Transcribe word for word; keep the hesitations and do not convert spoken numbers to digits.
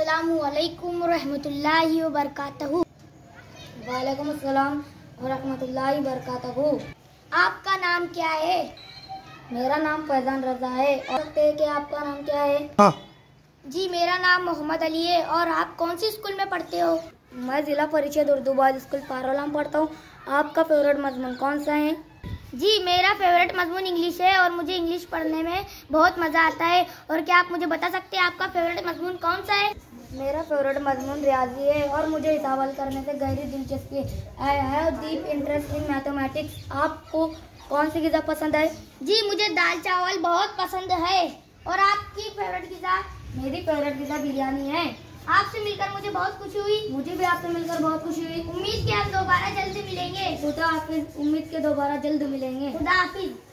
अस्सलामु अलैकुम रहमतुल्लाहि व बरकातहू। वालेकुम अस्सलाम व रहमतुल्लाहि व बरकातहू। आपका नाम क्या है? मेरा नाम फैजान रजा है। और कि आपका नाम क्या है? हाँ। जी मेरा नाम मोहम्मद अली है। और आप कौन सी स्कूल में पढ़ते हो? मैं जिला परिषद उर्दू बॉयज स्कूल पारोला में पढ़ता हूँ। आपका फेवरेट मजमून कौन सा है? जी मेरा फेवरेट मजमून इंग्लिश है और मुझे इंग्लिश पढ़ने में बहुत मज़ा आता है। और क्या आप मुझे बता सकते हैं आपका फेवरेट मजमून कौन सा है? मेरा फेवरेट मजमून रियाजी है और मुझे हिसाब हल करने से गहरी दिलचस्पी है। I have deep interest in mathematics. आपको कौन सी ग़िज़ा पसंद है? जी मुझे दाल चावल बहुत पसंद है। और आपकी फेवरेट ग़िज़ा? मेरी फेवरेट ग़िज़ा बिरयानी है। आपसे मिलकर मुझे बहुत खुशी हुई। मुझे भी आपसे मिलकर बहुत खुशी हुई। उम्मीद कि आप दोबारा जल्द मिलेंगे। खुदा हाफिज। उम्मीद के दोबारा जल्द मिलेंगे। खुदा हाफिज।